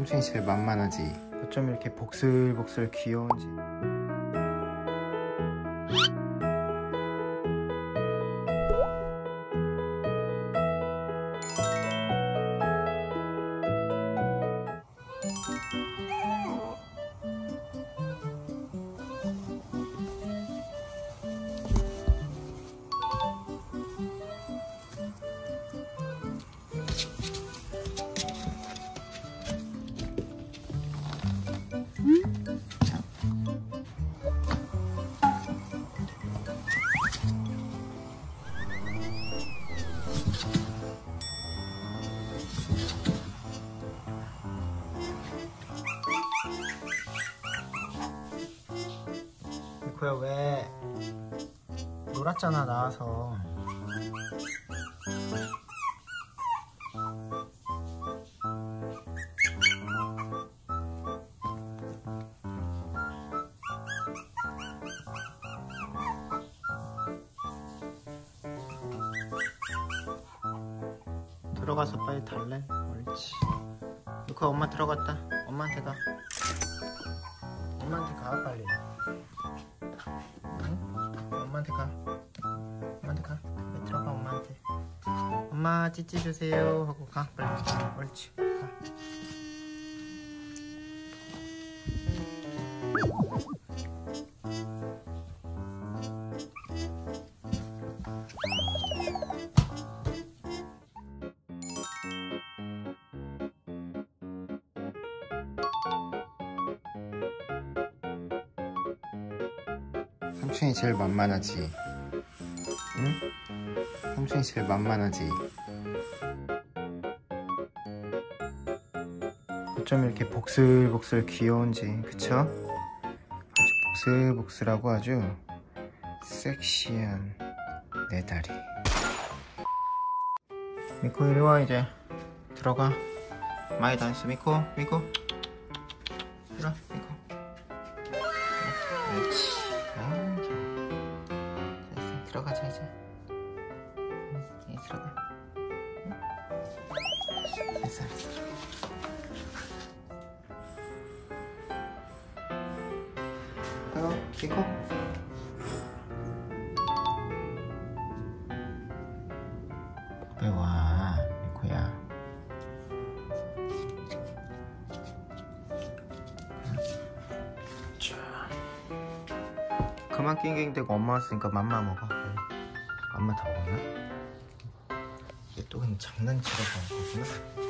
삼촌이 제일 만만하지. 어쩜 이렇게 복슬복슬 귀여운지. 미코야, 왜 놀았잖아 나와서. 들어가서 빨리 달래. 옳지. 미코야, 엄마 들어갔다. 엄마한테 가. 엄마한테 가 빨리. 엄마한테 가. 엄마한테 가. 빨리 들어가. 엄마한테. 엄마 찌찌 주세요 하고 가 빨리. 옳지. 가. 삼촌이 제일 만만하지. 응? 삼촌이 제일 만만하지. 어쩜 이렇게 복슬복슬 귀여운지. 그쵸? 아주 복슬복슬하고 아주 섹시한 내 다리. 미코 이리와. 이제 들어가. 많이 다녔어. 미코. 이리와 미코. 그렇지. 들어가자 이제. 들어가. 됐어. 미코. 왜 와, 미코야. 그만 낑낑대고 엄마 왔으니까 맘마 먹어. 맘마 다 먹었나? 얘 또 그냥 장난치러 간 거구나.